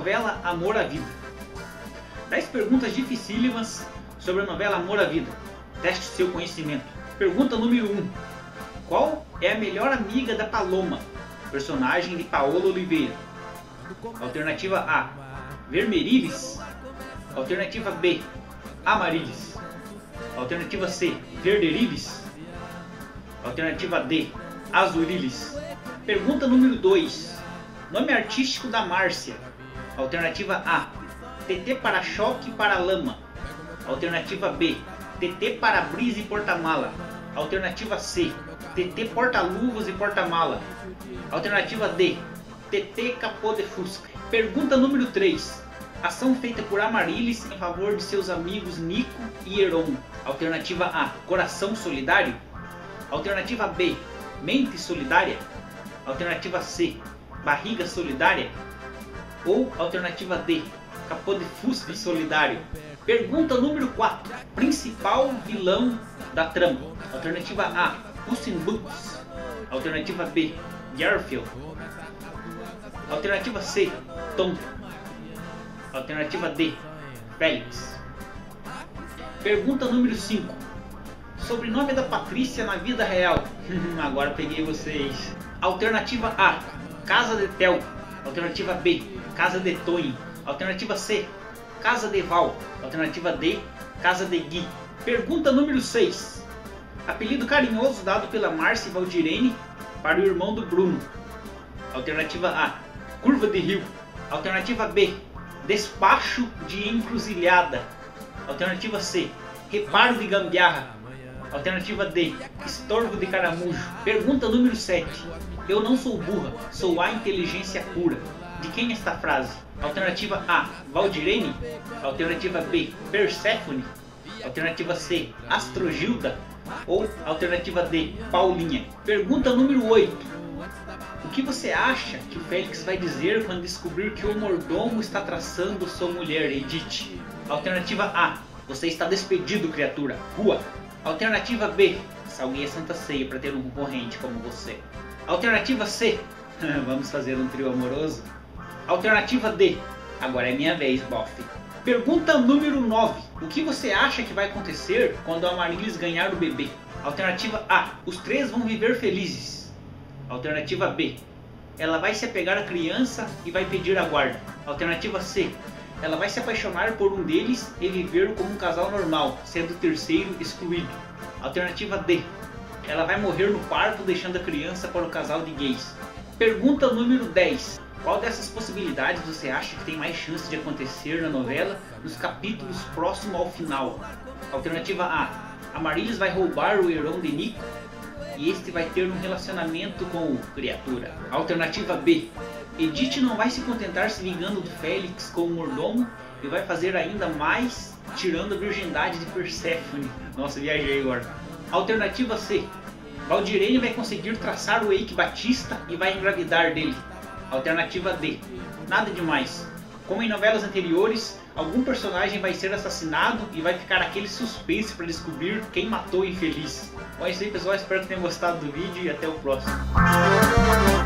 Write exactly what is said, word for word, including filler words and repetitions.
novela Amor à Vida. dez perguntas dificílimas sobre a novela Amor à Vida. Teste seu conhecimento. Pergunta número um. Qual é a melhor amiga da Paloma? Personagem de Paola Oliveira. Alternativa A, Vermerilis. Alternativa B, Amarilis. Alternativa C, Verderilis. Alternativa D, Azurilis. Pergunta número dois. Nome artístico da Márcia. Alternativa A, T T para-choque e para-lama. Alternativa B, T T para-brisa e porta-mala. Alternativa C, T T porta-luvas e porta-mala. Alternativa D, T T capô de fusca. Pergunta número três. Ação feita por Amarilis em favor de seus amigos Nico e Heron. Alternativa A, coração solidário. Alternativa B, mente solidária. Alternativa C, barriga solidária. Ou alternativa D, capô de fusca solidário. Pergunta número quatro. Principal vilão da trama. Alternativa A, Puss in Boots. Alternativa B, Garfield. Alternativa C, Tom. Alternativa D, Félix. Pergunta número cinco. Sobrenome da Patrícia na vida real. Agora peguei vocês. Alternativa A, Casa de Tel. Alternativa B, Casa de Tonho. Alternativa C, Casa de Val. Alternativa D, Casa de Gui. Pergunta número seis. Apelido carinhoso dado pela Márcia Valdirene para o irmão do Bruno. Alternativa A, Curva de Rio. Alternativa B, Despacho de Encruzilhada. Alternativa C, Reparo de Gambiarra. Alternativa D, Estorvo de Caramujo. Pergunta número sete. Eu não sou burra, sou a inteligência pura. De quem é esta frase? Alternativa A, Valdirene. Alternativa B, Perséfone. Alternativa C, Astrogilda. Ou alternativa D, Paulinha. Pergunta número oito. O que você acha que o Félix vai dizer quando descobrir que o mordomo está traçando sua mulher, Edith? Alternativa A, você está despedido, criatura. Rua. Alternativa B, salguei a Santa Ceia para ter um concorrente como você. Alternativa C, vamos fazer um trio amoroso. Alternativa D, agora é minha vez, bofe. Pergunta número nove. O que você acha que vai acontecer quando a Amarilis ganhar o bebê? Alternativa A, os três vão viver felizes. Alternativa B, ela vai se apegar à criança e vai pedir a guarda. Alternativa C, ela vai se apaixonar por um deles e viver como um casal normal, sendo o terceiro excluído. Alternativa D, ela vai morrer no parto deixando a criança para o casal de gays. Pergunta número dez. Qual dessas possibilidades você acha que tem mais chance de acontecer na novela nos capítulos próximos ao final? Alternativa A, Amarilis vai roubar o Heron de Nico e este vai ter um relacionamento com o criatura. Alternativa B, Edith não vai se contentar se vingando do Félix como mordomo e vai fazer ainda mais, tirando a virgindade de Perséfone. Nossa, viajei agora. Alternativa C, Valdirene vai conseguir traçar o Eike Batista e vai engravidar dele. Alternativa D, nada demais. Como em novelas anteriores, algum personagem vai ser assassinado e vai ficar aquele suspense para descobrir quem matou o infeliz. Bom, é isso aí, pessoal, espero que tenham gostado do vídeo e até o próximo.